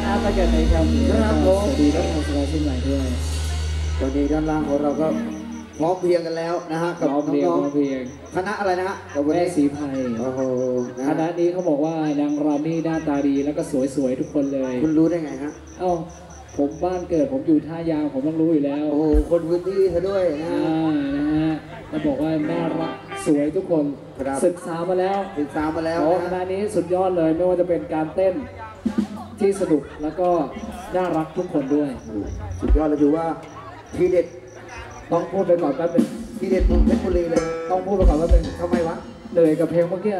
อาร์ตแล้วกันนะครับครับผมสวัสดีรับทางสมาชิกใหม่ด้วยตอนนี้ด้านล่างของเราก็พร้อมเพรียงกันแล้วนะฮะกับน้องๆคณะอะไรนะฮะกับวันแม่นี้สีไพรโอ้โหนะคณะนี้เขาบอกว่านางรำนี่หน้าตาดีแล้วก็สวยๆทุกคนเลยคุณรู้ได้ไงฮะเอ้าผมบ้านเกิดผมอยู่ท่ายางผมต้องรู้อยู่แล้วโอ้โหคนพื้นที่เธอด้วยนะฮะนะฮะแล้วบอกว่าน่ารักสวยทุกคนครับศึกษามาแล้วติดตามมาแล้วโอ้คนะณะนี้สุดยอดเลยไม่ว่าจะเป็นการเต้นที่สนุกแล้วก็น่ารักทุกคนด้วยสุดยอดเลยถือว่าทีเด็ดต้องพูดไปก่อนแป๊บนึงทีเด็ดเมืองเพชรบุรีเลยต้องพูดไปก่อนแป๊บนึงทำไมวะเหนื่อยกับเพลงเมื่อกี้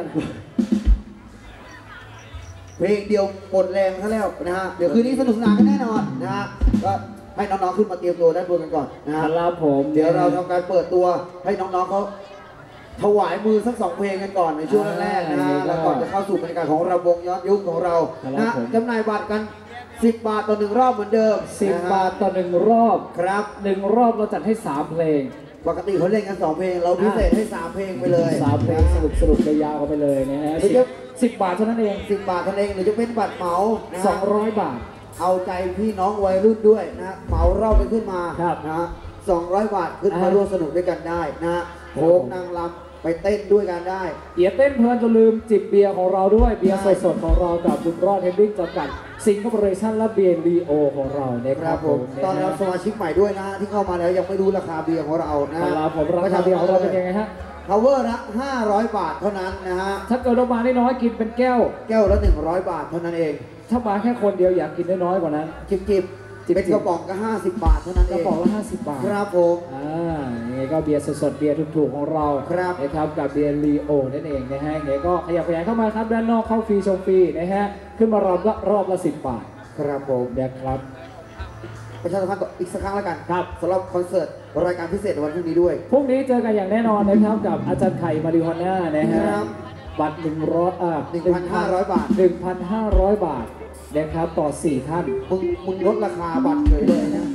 เพลงเดียวหมดแรงซะแล้วนะฮะเดี๋ยวคืนนี้สนุกสนานกันแน่นอนนะฮะก็ให้น้องๆขึ้นมาเตรียมตัวด้านบนกันก่อนนะฮะครับผมเดี๋ยวเราทำการเปิดตัวให้น้องๆเขาถวายมือสัก2เพลงกันก่อนในช่วงแรกๆนะฮะแล้วก่อนจะเข้าสู่บรรยากาศของรำวงย้อนยุคของเรานะฮะจำหน่ายบัตรกัน10 บาทต่อ1รอบเหมือนเดิม 10 บาทต่อ1รอบครับ 1 รอบเราจัดให้3เพลงปกติเขาเล่นกัน2เพลงเราพิเศษให้3เพลงไปเลย 3เพลงสนุกยาวๆกันไปเลยนะฮะ10 บาทเท่านั้นเอง 10 บาทเท่านั้นเองหรือจะเป็นบัตรเหมานะฮะ 200 บาทเอาใจพี่น้องวัยรุ่นด้วยนะฮะเหมารอบไปขึ้นมาครับนะฮะ200 บาทขึ้นมาร่วมสนุกด้วยกันได้นะฮะโค้งนางรำไปเต้นด้วยกันได้เดี๋ยวเต้นเพลินจนลืมจิบเบียร์ของเราด้วยเบียร์สดๆของเรากับบุญรอดเฮดดิ้งจำกัดสิงคโปร์ชั่นและเบียร์ลีโอของเรานะคครัรับบผมตอนรับสมาชิกใหม่ด้วยนะฮะที่เข้ามาแล้วยังไม่รู้ราคาเบียร์ของเรานะฮะครับผมราคาเบียร์ของเราเป็นยังไงฮะ cover ละ500 บาทเท่านั้นนะฮะถ้าเกิดเรามาได้น้อยกินเป็นแก้วแก้วละ100 บาทเท่านั้นเองถ้ามาแค่คนเดียวอยากกินน้อยๆกว่านั้นจิบเป็นกระป๋องก็50 บาทเท่านั้นกเอระงป๋องละ50 บาทครับผมยังไงก็เบียร์สดๆเบียร์ถูกๆของเราครับนะครับกับเบียร์ลีโอนั่นเองนะฮะยังไงก็ขยับขยายเข้ามาครับด้านนอกเข้าฟรีชมฟรีนะฮะขึ้นมารอบละ10 บาทครับผมนะครับประชาสัมพันธ์อีกสักครั้งแล้วกันครับสำหรับคอนเสิร์ตรายการพิเศษในวันพรุ่งนี้ด้วยพรุ่งนี้เจอกันอย่างแน่นอนนะครับกับอาจารย์ไข่มาริฮอน่านะฮะครับบัตร 1,500 บาท 1,500 บาทนะครับต่อ 4 ท่านมึงลดราคาบัตรเฉยเลยนะ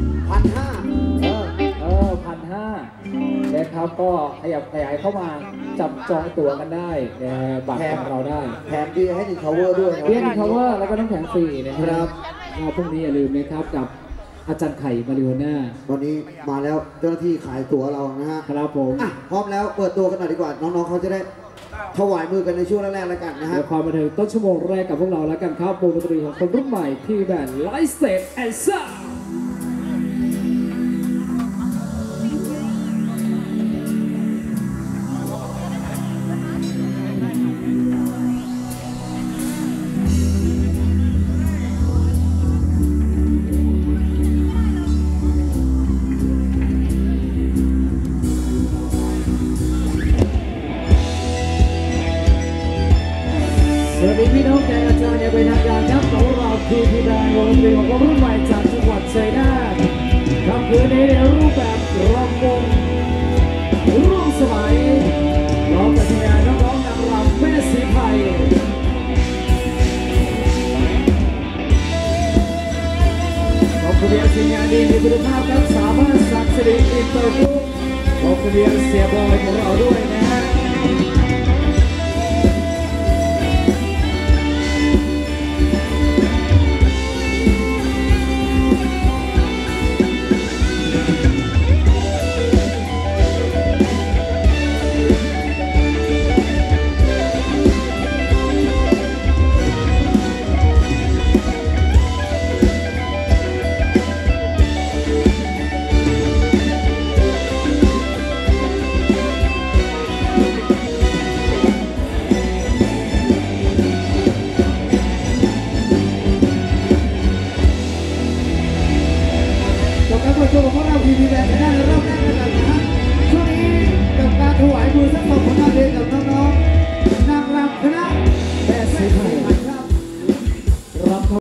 1,500 1,500นะครับก็ขยับขยายเข้ามาจับจองตั๋วกันได้บัตรของเราได้แถมเบียร์ให้1 cover ด้วยนะเบียร์คาเวอร์แล้วก็น้ำแข็งฟรีนะครับพรุ่งนี้อย่าลืมนะครับกับอาจารย์ไข่มาริโอน่าตอนนี้มาแล้วเจ้าหน้าที่ขายตั๋วเรานะฮะครับผมอ่ะพร้อมแล้วเปิดตัวกันหน่อยดีกว่า น้องๆเขาจะได้ถวายมือกันในช่วงแรกๆแล้วกันนะฮะเดี๋ยวความบันเทิงต้นชั่วโมงแรกกับพวกเราแล้วกันครับวงดนตรีของคนรุ่นใหม่ที่แบนด์ไลฟ์สเตจแอนซ่าสวัสดีพี่น้องแกอาจารย์อย่าเป็นทางการครับของเราคือพี่แบงค์วงดนตรีของคนรุ่นใหม่จากจังหวัดชัยนาทค่ำคืนนี้ในรูปแบบรำวงร่วมสมัยร้องกับทีมงานน้องๆนางรำแม่สีไพรขอบคุณเรียนทีมงานดีมีคุณภาพครับสามารถสักดิ์สิริอินเตอร์กรุ๊ปขอบคุณเรียนเสียบอยของเราด้วยนะฮะการเปิดตัวของเราพีพีแบนด์